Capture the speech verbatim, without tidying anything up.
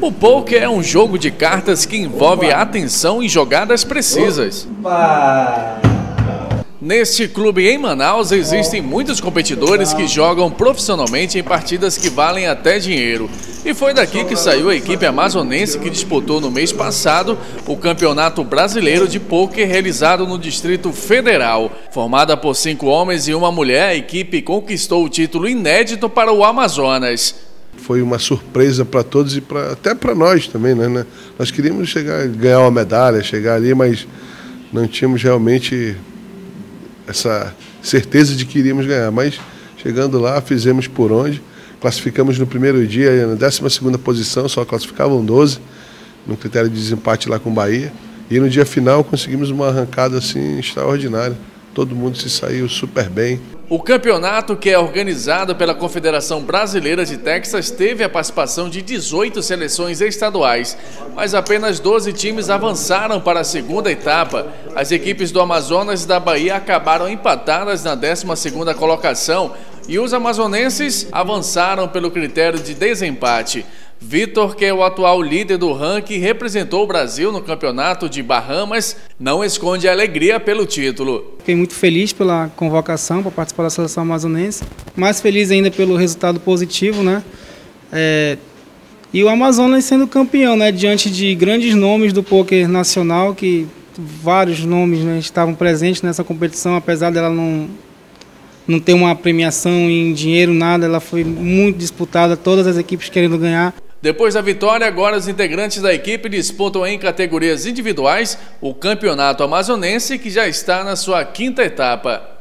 O pôquer é um jogo de cartas que envolve atenção e jogadas precisas. Neste clube em Manaus existem muitos competidores que jogam profissionalmente em partidas que valem até dinheiro. E foi daqui que saiu a equipe amazonense que disputou no mês passado o Campeonato Brasileiro de Pôquer realizado no Distrito Federal. Formada por cinco homens e uma mulher, a equipe conquistou o título inédito para o Amazonas. Foi uma surpresa para todos e pra, até para nós também, né? Nós queríamos chegar, ganhar uma medalha, chegar ali, mas não tínhamos realmente essa certeza de que iríamos ganhar. Mas chegando lá, fizemos por onde, classificamos no primeiro dia na décima segunda posição, só classificavam doze, no critério de desempate lá com o Bahia. E no dia final conseguimos uma arrancada assim extraordinária. Todo mundo se saiu super bem. O campeonato, que é organizado pela Confederação Brasileira de Texas, teve a participação de dezoito seleções estaduais, mas apenas doze times avançaram para a segunda etapa. As equipes do Amazonas e da Bahia acabaram empatadas na décima segunda colocação e os amazonenses avançaram pelo critério de desempate. Vitor, que é o atual líder do ranking, representou o Brasil no campeonato de Bahamas, não esconde a alegria pelo título. Fiquei muito feliz pela convocação para participar da seleção amazonense, mais feliz ainda pelo resultado positivo, né? É... E o Amazonas sendo campeão, né? Diante de grandes nomes do pôquer nacional, que vários nomes, né, estavam presentes nessa competição, apesar dela não, não ter uma premiação em dinheiro, nada, ela foi muito disputada, todas as equipes querendo ganhar. Depois da vitória, agora os integrantes da equipe disputam em categorias individuais o Campeonato Amazonense, que já está na sua quinta etapa.